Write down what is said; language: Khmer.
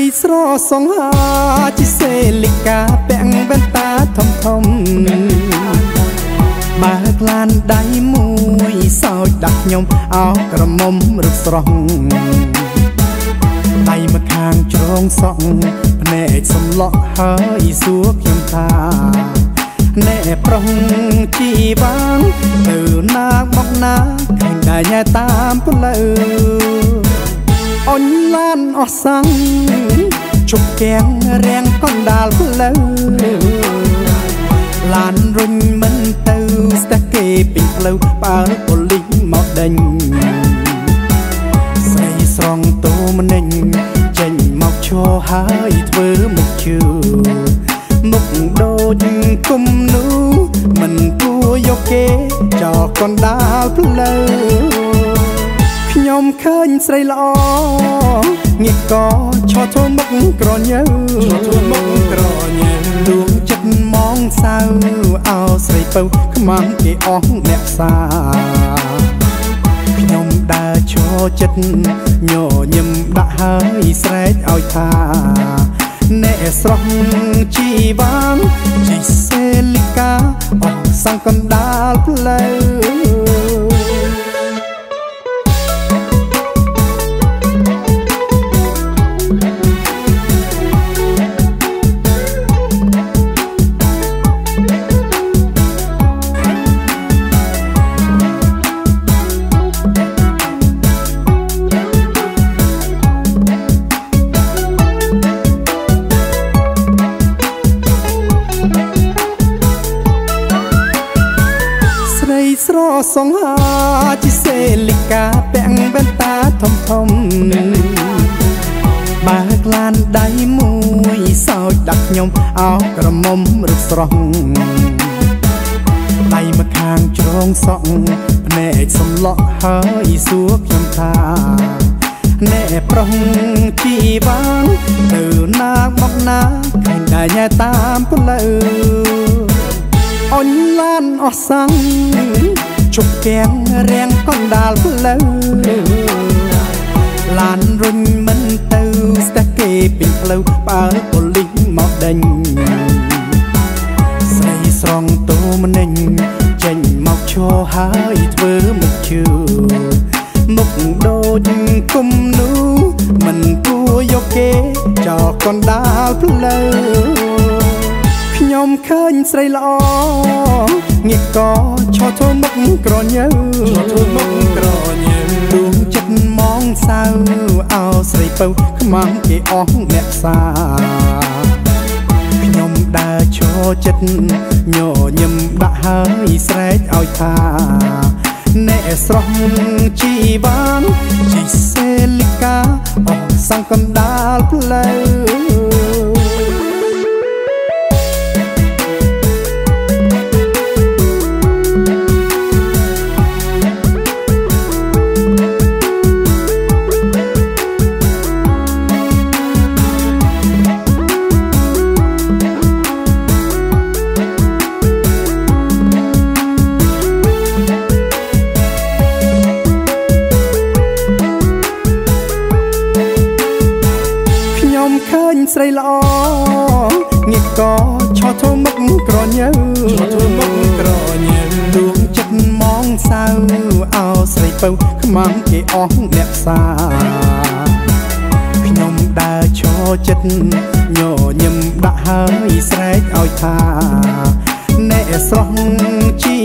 ស្រសងហាជាសេលីកាពាក់វ៉ែនតាធំធំបើកឡានដៃមួយសោចដាក់ខ្ញុំអោក្រមុំរឹកស្រស់ដៃមកខាងជ្រងសក់ភ្នែកសំឡក់ហើយសួរខ្ញុំថាអ្នកប្រុងជីវាងទៅណាមកណាឃើញតែញ៉ែតាមផ្លូវអញឡានអស់សាំងជប់កៀងរៀងកណ្ដាលផ្លូវឡានរុញមិនទៅស្ទះគេពីផ្លូវបើប៉ូលីសមកដេញស្រីស្រងតូមនិញចេញមកឈរហើយធ្វើមុខជឿមុខដូចគុំនោះមិនគួរយកគេចោលកណ្ដាលផ្លូវខ្ញុំឃើញស្រីល្អងាកក៏ឈរធ្វើមុខក្រញើដួងចិត្តមងសៅអោស្រីពៅខ្មាំងគេអស់អ្នកសាខ្ញុំដើរឈរចិត្តញញឹមដាក់ហើយស្រែកឲ្យថាអ្នកស្រស់ជីវាងជីសេលីកាអស់សង្កណ្ដាលផ្លូវស្រសងហាជាសេលីកាពាក់វ៉ែនតាធំធំបើកឡានដៃមួយសោចដាក់ខ្ញុំអោក្រមុំរឹកស្រស់ដៃមកខាងជ្រងសក់ភ្នែកសំឡក់ហើយសួរខ្ញុំថាអ្នកប្រុងជីវាងទៅណាមកណាឃើញតែញ៉ែតាមផ្លូវអញឡានអស់សាំងជប់កៀងរៀងកណ្ដាលផ្លូវឡានរុញមិនទៅស្ទះគេពីផ្លូវបើប៉ូលីសមកដេញស្រីស្រងតូមនិញចេញមកឈរហើយធ្វើមុខជឿមុខដូចគុំនោះមិនគួរយកគេចោលកណ្ដាលផ្លូវខ្ញុំឃើញស្រីល្អងាកក៏ឈរធ្វើមុខក្រញើដួងចិត្តមងសៅអោស្រីពៅខ្មាំងគេអស់អ្នកសាខ្ញុំដើរឈរចិត្តញញឹមដាក់ហើយស្រែកឲ្យថាអ្នកស្រស់ជីវាងជីសេលីកាអស់សង្កណ្ដាលផ្លូវឃើញស្រីល្អងាកក៏ឈរធ្វើមុខក្រញើដួងចិត្តមងសៅអោស្រីពៅខ្មាំងគេអស់អ្នកសាខ្ញុំដើរឈរចិត្តញញឹមដាក់ហើយស្រែកឲ្យថាអ្នកស្រស់ជី